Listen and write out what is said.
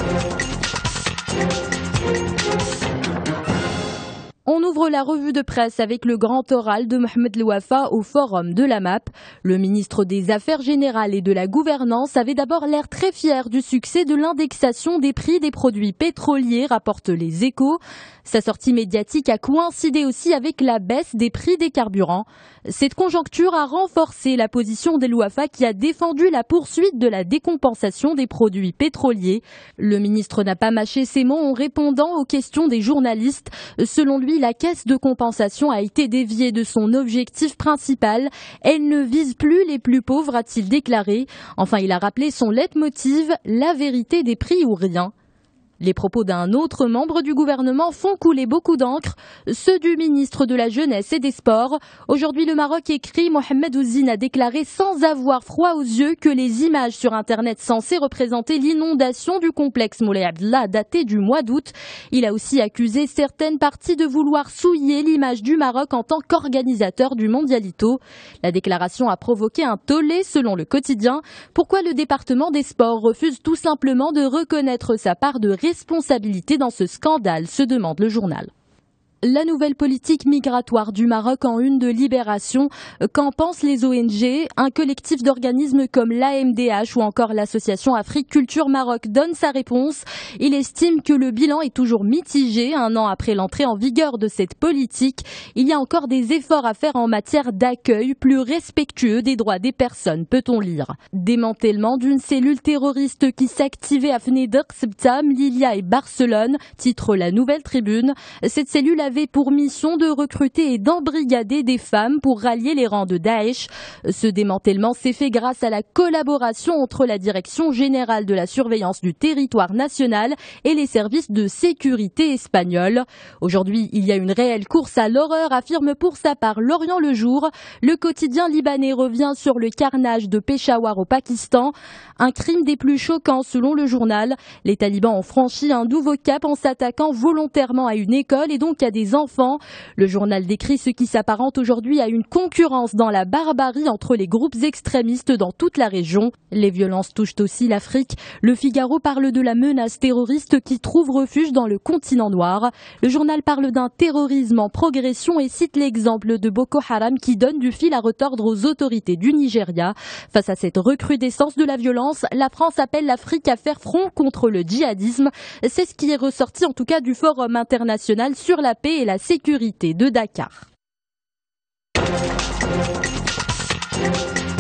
On ouvre la revue de presse avec le grand oral de Mohamed Louafa au forum de la MAP. Le ministre des Affaires générales et de la gouvernance avait d'abord l'air très fier du succès de l'indexation des prix des produits pétroliers, rapportent les Échos. Sa sortie médiatique a coïncidé aussi avec la baisse des prix des carburants. Cette conjoncture a renforcé la position de Louafa qui a défendu la poursuite de la décompensation des produits pétroliers. Le ministre n'a pas mâché ses mots en répondant aux questions des journalistes. Selon lui, la caisse de compensation a été déviée de son objectif principal. Elle ne vise plus les plus pauvres, a-t-il déclaré. Enfin, il a rappelé son leitmotiv, la vérité des prix ou rien. Les propos d'un autre membre du gouvernement font couler beaucoup d'encre, ceux du ministre de la Jeunesse et des Sports. Aujourd'hui, le Maroc écrit, Mohamed Ouzine a déclaré sans avoir froid aux yeux que les images sur Internet censées représenter l'inondation du complexe Moulay Abdellah datées du mois d'août. Il a aussi accusé certaines parties de vouloir souiller l'image du Maroc en tant qu'organisateur du Mondialito. La déclaration a provoqué un tollé selon le quotidien. Pourquoi le département des Sports refuse tout simplement de reconnaître sa part de responsabilité dans ce scandale, se demande le journal. La nouvelle politique migratoire du Maroc en une de Libération. Qu'en pensent les ONG? Un collectif d'organismes comme l'AMDH ou encore l'association Afrique Culture Maroc donne sa réponse. Il estime que le bilan est toujours mitigé. Un an après l'entrée en vigueur de cette politique, il y a encore des efforts à faire en matière d'accueil plus respectueux des droits des personnes, peut-on lire. Démantèlement d'une cellule terroriste qui s'activait à Fnedr, Sebtam, Lilia et Barcelone, titre la Nouvelle Tribune. Cette cellule avait pour mission de recruter et d'embrigader des femmes pour rallier les rangs de Daesh. Ce démantèlement s'est fait grâce à la collaboration entre la Direction générale de la surveillance du territoire national et les services de sécurité espagnols. Aujourd'hui, il y a une réelle course à l'horreur, affirme pour sa part L'Orient le Jour. Le quotidien libanais revient sur le carnage de Peshawar au Pakistan. Un crime des plus choquants selon le journal. Les talibans ont franchi un nouveau cap en s'attaquant volontairement à une école et donc à des enfants. Le journal décrit ce qui s'apparente aujourd'hui à une concurrence dans la barbarie entre les groupes extrémistes dans toute la région. Les violences touchent aussi l'Afrique. Le Figaro parle de la menace terroriste qui trouve refuge dans le continent noir. Le journal parle d'un terrorisme en progression et cite l'exemple de Boko Haram qui donne du fil à retordre aux autorités du Nigeria. Face à cette recrudescence de la violence, la France appelle l'Afrique à faire front contre le djihadisme. C'est ce qui est ressorti en tout cas du Forum international sur la paix et la sécurité de Dakar.